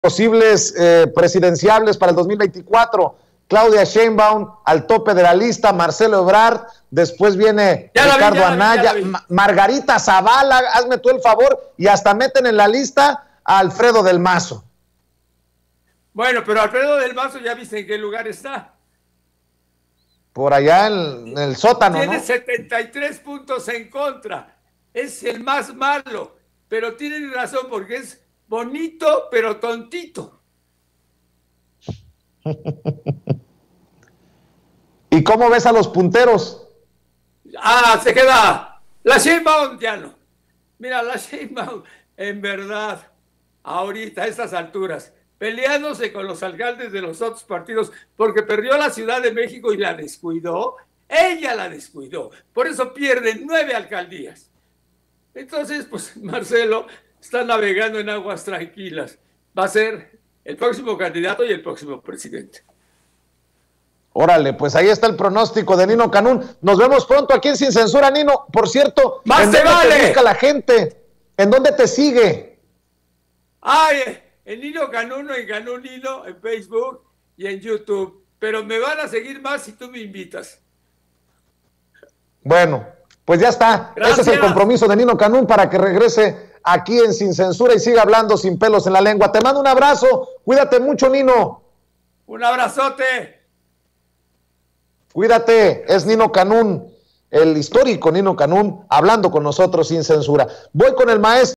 posibles presidenciables para el 2024. Claudia Sheinbaum al tope de la lista, Marcelo Ebrard, después viene Ricardo Anaya, Margarita Zavala, hazme tú el favor, y hasta meten en la lista a Alfredo del Mazo. Bueno, pero Alfredo del Mazo ya viste en qué lugar está. Por allá en el sótano, tiene, ¿no? 73 puntos en contra. Es el más malo, pero tienen razón porque es bonito, pero tontito. ¿Y cómo ves a los punteros? Se queda la Sheinbaum, ya no. Mira, la Sheinbaum, en verdad, ahorita, a estas alturas, peleándose con los alcaldes de los otros partidos, porque perdió la Ciudad de México y la descuidó. Ella la descuidó. Por eso pierden 9 alcaldías. Entonces, pues, Marcelo está navegando en aguas tranquilas. Va a ser el próximo candidato y el próximo presidente. Órale, pues ahí está el pronóstico de Nino Canún. Nos vemos pronto aquí en Sin Censura, Nino. Por cierto, ¡más ¿en te dónde vale! te busca la gente? ¿En dónde te sigue? En Nino Canún, en Canún Nino, en Facebook y en YouTube. Pero me van a seguir más si tú me invitas. Bueno, pues ya está. Gracias. Ese es el compromiso de Nino Canún para que regrese aquí en Sin Censura y siga hablando sin pelos en la lengua. Te mando un abrazo. Cuídate mucho, Nino. Un abrazote. Cuídate, es Nino Canún, el histórico Nino Canún, hablando con nosotros sin censura. Voy con el maestro.